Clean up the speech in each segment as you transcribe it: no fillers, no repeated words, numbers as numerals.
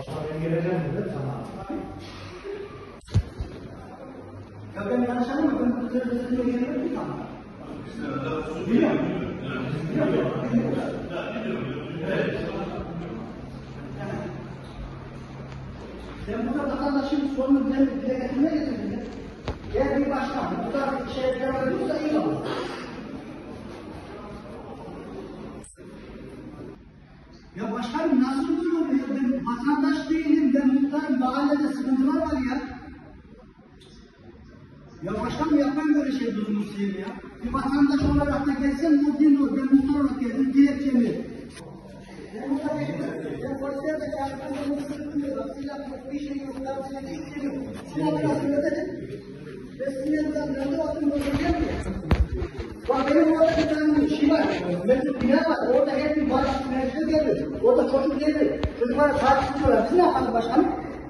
Başlarına geleceğim dedim sana. Ya ben yanlış anlamadım. Ben bu sözleşmeye gelirim mi sana? Biliyorum. Ben burada vatandaşın sorunu dile getirmeye getirdim. Eğer bir başkan bu kadar şeye karar veriyorsa iyi olur. Ya başkanım nasıl böyle oluyor? Ben vatandaş değilim, ben muhtarım, mahallede sıkıntılar var ya. Ya başkanım yapmayın böyle şey durumu seveyim ya. Bir vatandaş olarak da gelsem bu değil o, ben muhtar olarak geldim, dilekçemi. Ben muhtar değilim, ben polisler de çağırdım, sıkıntı yok, silah yok, bir şey yok, tavsiye yok, hiçbir şey yok. Silahlar söyledim. Ve sinirden randevu attım, orada gelmiyor. Bak benim orada bir tane şey var, mevcut bina var, orada her bir baş mevcut gelir, orada çocuk gelir, çocuklara sahip tutuyorlar. Biz ne yapalım başkanım?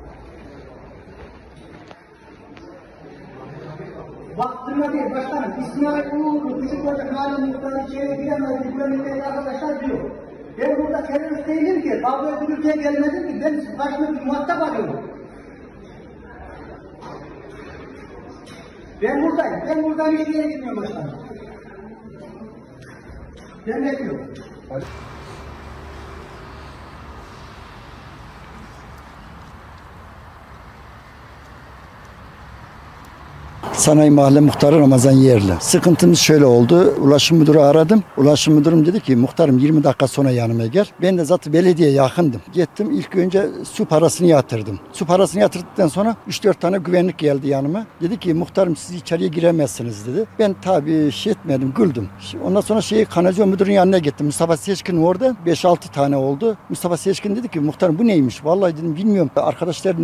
Baktırma değil başkanım, İsmail Uğurlu, küçük olacak mahalle muhtarı içeri giremez, güvenlikleri arkadaşlar diyor. Ben burada terörist değilim ki, kavga gürültüye gelmedim ki, ben karşımda bir muhatap arıyorum. Ben buradayım, ben buradan hiçbir yere gitmiyorum başkanım. Ben bekliyorum. Sanayi Mahalle Muhtarı Ramazan Yerli. Sıkıntımız şöyle oldu. Ulaşım müdürü aradım. Ulaşım müdürüm dedi ki muhtarım 20 dakika sonra yanıma gel. Ben de zaten belediye yakındım. Gittim ilk önce su parasını yatırdım. Su parasını yatırdıktan sonra 3-4 tane güvenlik geldi yanıma. Dedi ki muhtarım siz içeriye giremezsiniz dedi. Ben tabii şey etmedim, güldüm. Ondan sonra kanalizasyon müdürünün yanına gittim. Mustafa Seçkin orada 5-6 tane oldu. Mustafa Seçkin dedi ki muhtarım bu neymiş? Vallahi dedim bilmiyorum. Arkadaşlar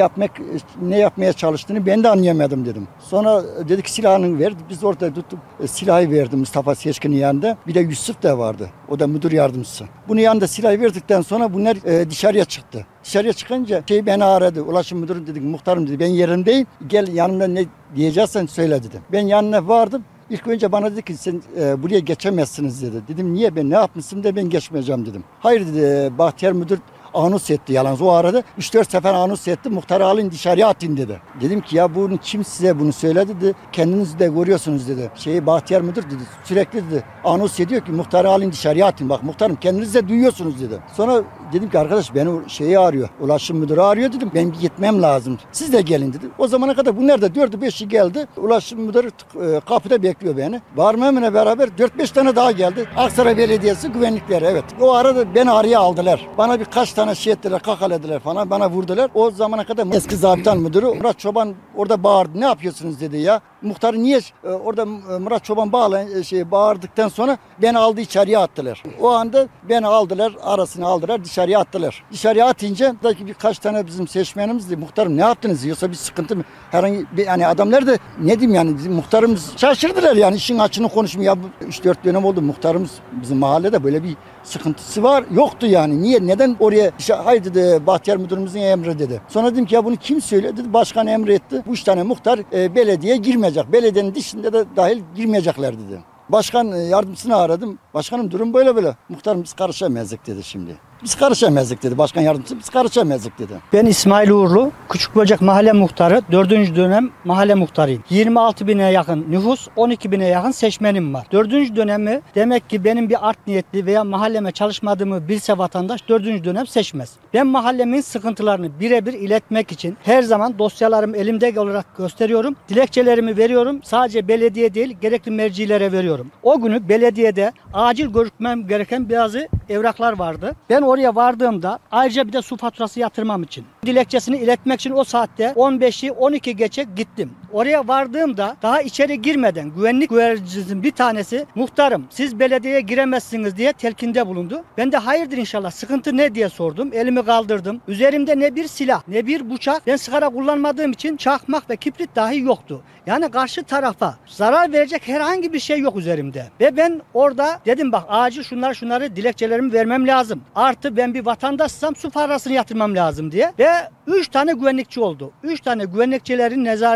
ne yapmaya çalıştığını ben de anlayamadım dedim. Sonra dedik silahını ver. Biz orada tutup silahı verdim Mustafa Seçkin'in yanında. Bir de Yusuf da vardı. O da müdür yardımcısı. Bunun yanında silahı verdikten sonra bunlar dışarıya çıktı. Dışarıya çıkınca beni aradı. Ulaşım müdürü dedi muhtarım dedi ben yerindeyim. Gel yanımda ne diyeceksen söyle dedi. Ben yanına vardım. İlk önce bana dedi ki sen buraya geçemezsiniz dedi. Dedim niye ben ne yapmışsın da ben geçmeyeceğim dedim. Hayır dedi Bahtiyar müdür anons etti yalnız o arada 3-4 sefer anons etti muhtarı alın dışarıya atın dedi. Dedim ki ya bunu kim size bunu söyledi dedi. Kendiniz de görüyorsunuz dedi. Bahtiyar müdür dedi sürekli dedi anons ediyor ki muhtarı alın dışarıya atın. Bak muhtarım kendiniz de duyuyorsunuz dedi. Sonra dedim ki arkadaş beni arıyor. Ulaşım müdürü arıyor dedim. Ben bir gitmem lazım. Siz de gelin dedi. O zamana kadar bunlar da 4'ü 5'i geldi. Ulaşım müdürü kapıda bekliyor beni. Varmamla beraber 4-5 tane daha geldi. Aksaray Belediyesi güvenlikleri evet. O arada beni araya aldılar. Bana birkaç tane ettiler, kakalediler falan. Bana vurdular. O zamana kadar eski zabıtan müdürü Murat Çoban orada bağırdı. Ne yapıyorsunuz dedi ya. Muhtarı niye orada Murat Çoban bağırdıktan sonra beni aldı içeriye attılar. O anda beni aldılar, arasını aldılar, dışarıya attılar. Dışarıya atınca birkaç tane bizim seçmenimiz de muhtarım ne yaptınız yoksa bir sıkıntı mı? Herhangi bir yani adamlar da ne diyeyim yani bizim muhtarımız şaşırdılar yani işin açını konuşmuyor. 3-4 dönem oldu muhtarımız bizim mahallede böyle bir sıkıntısı var. Yoktu yani. Niye? Neden oraya haydi dedi Bahtiyar müdürümüzün emri dedi. Sonra dedim ki ya bunu kim söyledi? Dedi, başkan emretti. Bu 3 tane muhtar belediye girmeyecek. Belediyenin dışında da dahil girmeyecekler dedi. Başkan yardımcısını aradım. Başkanım durum böyle. Muhtarım biz karışamazdık dedi şimdi. Biz karışamazdık dedi. Başkan yardımcısı biz karışamazdık dedi. Ben İsmail Uğurlu, Küçükbocak Mahalle Muhtarı, 4. dönem mahalle muhtarıyım. 26 bine yakın nüfus, 12 bine yakın seçmenim var. 4. dönemi demek ki benim bir art niyetli veya mahalleme çalışmadığımı bilse vatandaş 4. dönem seçmez. Ben mahallemin sıkıntılarını birebir iletmek için her zaman dosyalarımı elimde olarak gösteriyorum. Dilekçelerimi veriyorum. Sadece belediye değil gerekli mercilere veriyorum. O günü belediyede acil görüşmem gereken bazı evraklar vardı. Ben oraya vardığımda ayrıca bir de su faturası yatırmam için dilekçesini iletmek için o saatte 15'i 12 geçe gittim. Oraya vardığımda daha içeri girmeden güvenlik güvercininin bir tanesi muhtarım siz belediyeye giremezsiniz diye telkinde bulundu. Ben de hayırdır inşallah sıkıntı ne diye sordum. Elimi kaldırdım. Üzerimde ne bir silah ne bir bıçak. Ben sigara kullanmadığım için çakmak ve kibrit dahi yoktu. Yani karşı tarafa zarar verecek herhangi bir şey yok üzerimde. Ve ben orada dedim bak acil şunları dilekçelerimi vermem lazım. Artı ben bir vatandaşsam su parasını yatırmam lazım diye. Ve 3 tane güvenlikçi oldu. 3 tane güvenlikçilerin nezaretinde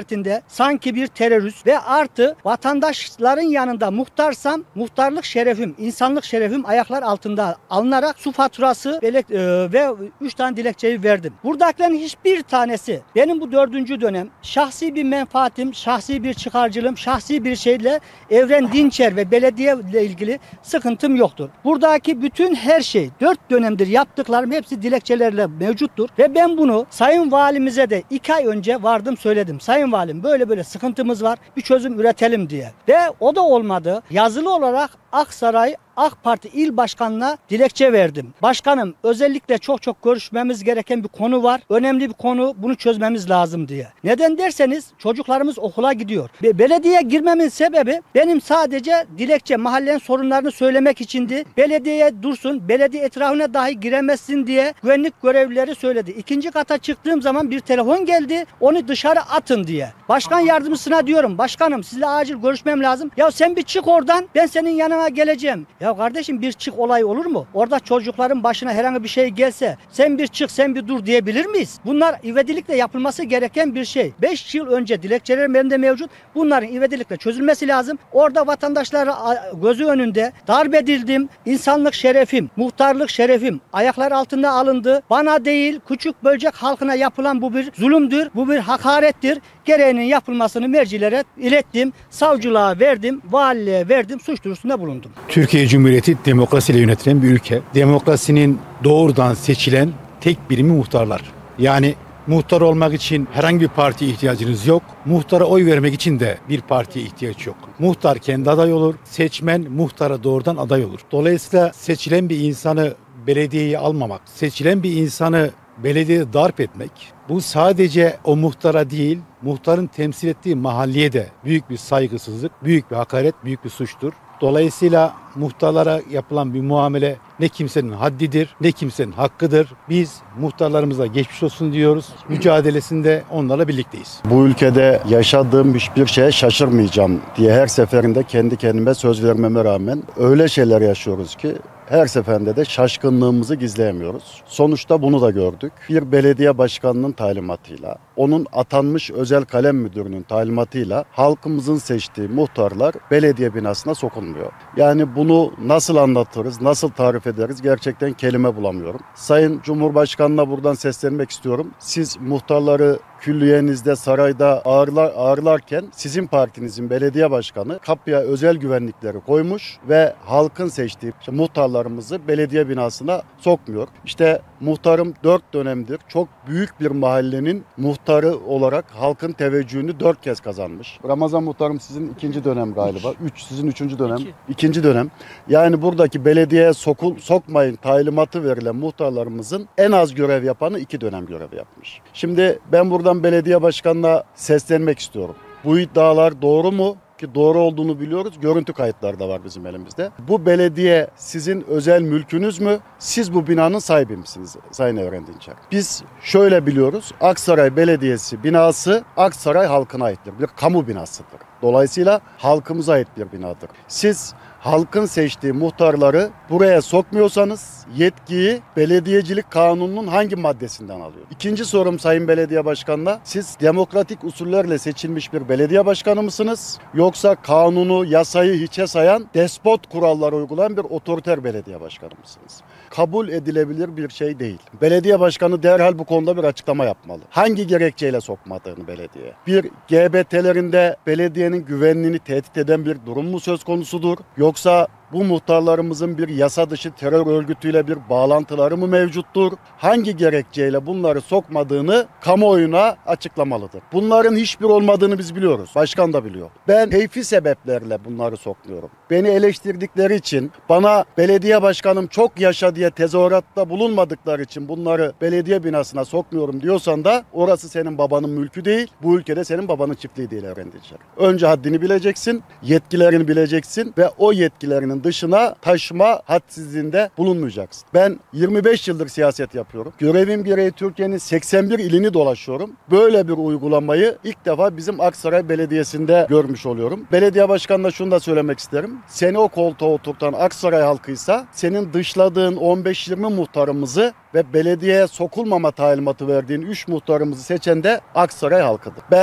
sanki bir terörist ve artı vatandaşların yanında muhtarsam muhtarlık şerefim, insanlık şerefim ayaklar altında alınarak su faturası ve 3 tane dilekçeyi verdim. Buradakilerin hiçbir tanesi benim bu 4. dönem şahsi bir menfaatim, şahsi bir çıkarcılığım, şahsi bir şeyle Evren Dinçer ve belediye ile ilgili sıkıntım yoktur. Buradaki bütün her şey 4 dönemdir yaptıklarım hepsi dilekçelerle mevcuttur ve ben bunu Sayın Valimize de 2 ay önce vardım söyledim. Sayın Valim böyle sıkıntımız var, bir çözüm üretelim diye. Ve o da olmadı. Yazılı olarak Aksaray AK Parti İl Başkanı'na dilekçe verdim. Başkanım özellikle çok görüşmemiz gereken bir konu var. Önemli bir konu, bunu çözmemiz lazım diye. Neden derseniz çocuklarımız okula gidiyor. Belediyeye girmemin sebebi benim sadece dilekçe mahallenin sorunlarını söylemek içindi. Belediyeye dursun, belediye etrafına dahi giremezsin diye güvenlik görevlileri söyledi. 2. kata çıktığım zaman bir telefon geldi, onu dışarı atın diye. Başkan yardımcısına diyorum, başkanım sizle acil görüşmem lazım. Ya sen bir çık oradan, ben senin yanına geleceğim. Ya kardeşim bir çık olay olur mu? Orada çocukların başına herhangi bir şey gelse sen bir çık sen bir dur diyebilir miyiz? Bunlar ivedilikle yapılması gereken bir şey. 5 yıl önce dilekçelerim elimde mevcut. Bunların ivedilikle çözülmesi lazım. Orada vatandaşlar gözü önünde darp edildim. İnsanlık şerefim, muhtarlık şerefim ayaklar altında alındı. Bana değil küçük bölcek halkına yapılan bu bir zulümdür. Bu bir hakarettir. Gereğinin yapılmasını mercilere ilettim. Savcılığa verdim. Valiliğe verdim. Suç duyurusunda bulundum. Türkiye Cumhuriyeti demokrasiyle yönetilen bir ülke. Demokrasinin doğrudan seçilen tek birimi muhtarlar. Yani muhtar olmak için herhangi bir partiye ihtiyacınız yok. Muhtara oy vermek için de bir partiye ihtiyaç yok. Muhtar kendi aday olur. Seçmen muhtara doğrudan aday olur. Dolayısıyla seçilen bir insanı belediyeye almamak, seçilen bir insanı belediyede darp etmek, bu sadece o muhtara değil, muhtarın temsil ettiği mahalleye de büyük bir saygısızlık, büyük bir hakaret, büyük bir suçtur. Dolayısıyla muhtarlara yapılan bir muamele ne kimsenin haddidir, ne kimsenin hakkıdır. Biz muhtarlarımıza geçmiş olsun diyoruz. Mücadelesinde onlarla birlikteyiz. Bu ülkede yaşadığım hiçbir şeye şaşırmayacağım diye her seferinde kendi kendime söz vermeme rağmen öyle şeyler yaşıyoruz ki her seferinde de şaşkınlığımızı gizleyemiyoruz. Sonuçta bunu da gördük. Bir belediye başkanının talimatıyla, onun atanmış özel kalem müdürünün talimatıyla halkımızın seçtiği muhtarlar belediye binasına sokulmuyor. Yani bunu nasıl anlatırız, nasıl tarif ederiz gerçekten kelime bulamıyorum. Sayın Cumhurbaşkanı'na buradan seslenmek istiyorum. Siz muhtarları külliyenizde, sarayda ağırlarken sizin partinizin belediye başkanı kapıya özel güvenlikleri koymuş ve halkın seçtiği muhtarlarımızı belediye binasına sokmuyor. İşte muhtarım 4 dönemdir çok büyük bir mahallenin muhtarı olarak halkın teveccühünü 4 kez kazanmış. Ramazan muhtarım sizin 2. dönem galiba. 3 sizin 3. dönem. 2. dönem. Yani buradaki belediyeye sokmayın talimatı verilen muhtarlarımızın en az görev yapanı 2 dönem görev yapmış. Şimdi ben buradan belediye başkanına seslenmek istiyorum. Bu iddialar doğru mu? Ki doğru olduğunu biliyoruz. Görüntü kayıtları da var bizim elimizde. Bu belediye sizin özel mülkünüz mü? Siz bu binanın sahibi misiniz Sayın Evren Dinçer? Biz şöyle biliyoruz. Aksaray Belediyesi binası Aksaray halkına aittir. Bir kamu binasıdır. Dolayısıyla halkımıza ait bir binadır. Siz halkın seçtiği muhtarları buraya sokmuyorsanız yetkiyi belediyecilik kanununun hangi maddesinden alıyor? İkinci sorum Sayın Belediye Başkanı'na, siz demokratik usullerle seçilmiş bir belediye başkanı mısınız? Yoksa kanunu, yasayı hiçe sayan, despot kuralları uygulayan bir otoriter belediye başkanı mısınız? Kabul edilebilir bir şey değil. Belediye başkanı derhal bu konuda bir açıklama yapmalı. Hangi gerekçeyle sokmadığını belediye? Bir, GBT'lerinde belediyenin güvenliğini tehdit eden bir durum mu söz konusudur? Yoksa bu muhtarlarımızın bir yasa dışı terör örgütüyle bir bağlantıları mı mevcuttur? Hangi gerekçeyle bunları sokmadığını kamuoyuna açıklamalıdır. Bunların hiçbir olmadığını biz biliyoruz. Başkan da biliyor. Ben keyfi sebeplerle bunları sokmuyorum. Beni eleştirdikleri için, bana belediye başkanım çok yaşa diye tezahüratta bulunmadıkları için bunları belediye binasına sokmuyorum diyorsan da orası senin babanın mülkü değil. Bu ülkede senin babanın çiftliği değil Evren Dinçer. Önce haddini bileceksin, yetkilerini bileceksin ve o yetkilerinin dışına taşıma hadsizliğinde bulunmayacaksın. Ben 25 yıldır siyaset yapıyorum. Görevim gereği Türkiye'nin 81 ilini dolaşıyorum. Böyle bir uygulamayı ilk defa bizim Aksaray Belediyesi'nde görmüş oluyorum. Belediye başkanına şunu da söylemek isterim. Seni o koltuğa oturtan Aksaray halkıysa senin dışladığın 15-20 muhtarımızı ve belediyeye sokulmama talimatı verdiğin 3 muhtarımızı seçen de Aksaray halkıdır. Ben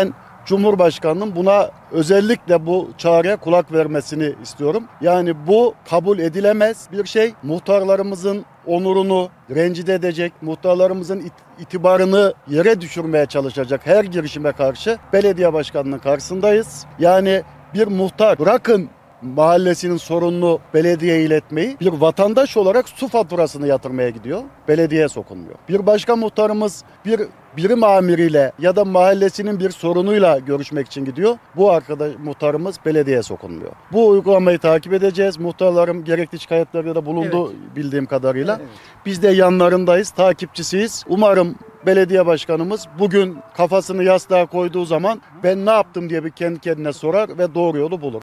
Cumhurbaşkanının buna özellikle bu çağrıya kulak vermesini istiyorum. Yani bu kabul edilemez bir şey. Muhtarlarımızın onurunu rencide edecek, muhtarlarımızın itibarını yere düşürmeye çalışacak her girişime karşı belediye başkanının karşısındayız. Yani bir muhtar bırakın mahallesinin sorununu belediyeye iletmeyi, bir vatandaş olarak su faturasını yatırmaya gidiyor. Belediyeye sokulmuyor. Bir başka muhtarımız bir birim amiriyle ya da mahallesinin bir sorunuyla görüşmek için gidiyor. Bu muhtarımız belediyeye sokulmuyor. Bu uygulamayı takip edeceğiz. Muhtarlarım gerekli şikayetleri de bulundu bildiğim kadarıyla. Evet. Biz de yanlarındayız, takipçisiyiz. Umarım belediye başkanımız bugün kafasını yastığa koyduğu zaman ben ne yaptım diye bir kendi kendine sorar ve doğru yolu bulur.